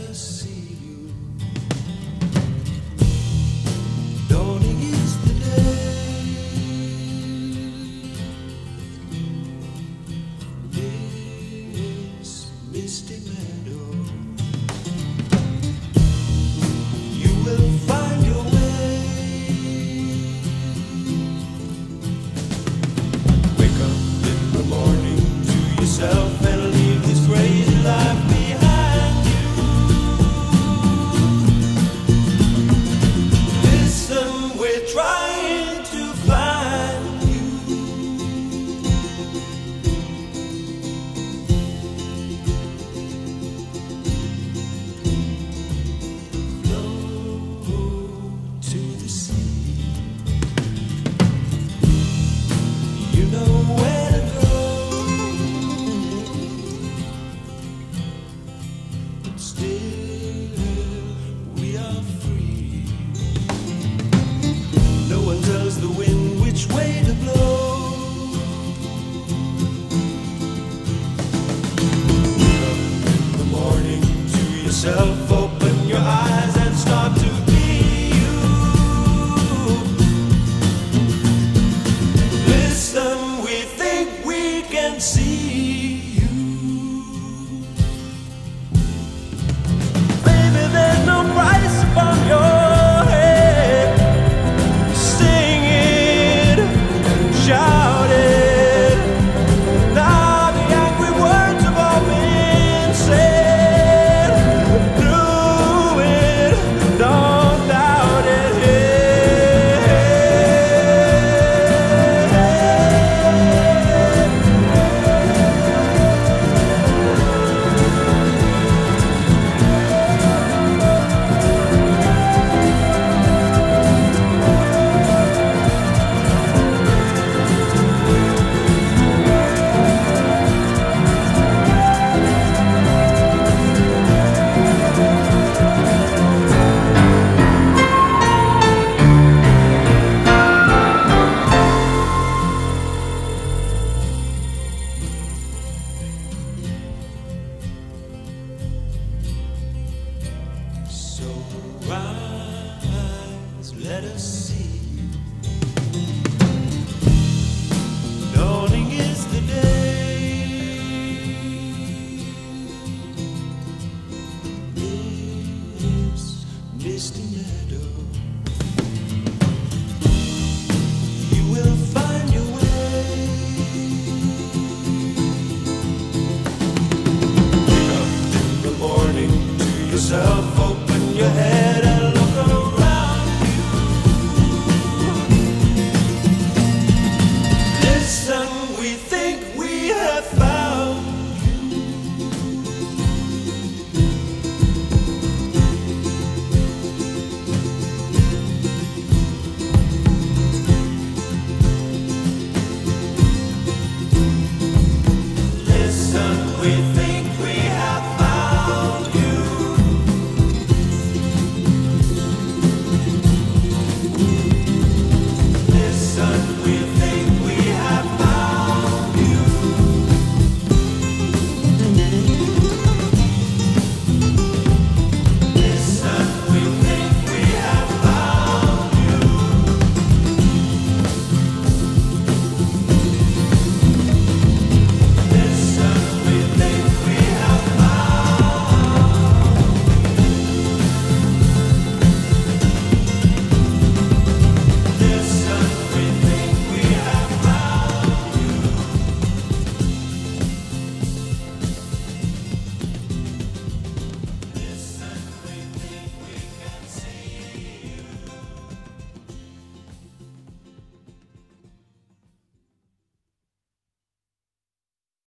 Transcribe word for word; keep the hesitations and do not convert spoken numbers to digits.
us see you. Dawning is the day. This misty meadow, you will find your way. Wake up in the morning to yourself and leave this crazy life behind you. Listen, we're trying to find you. Flow to the sea. You know where to go. But still, we are free. No one tells the wind which way to blow. Wake up in the morning to yourself, open your eyes and start to be you. Listen, we think we can see you. Baby, there's no price upon your head. Sing it, shout it. Now the angry words have all been said. Do it, don't doubt it. So rise, let us see you. Dawning is the day. This misty meadow, you will find your way. Wake up in the morning to yourself, open your head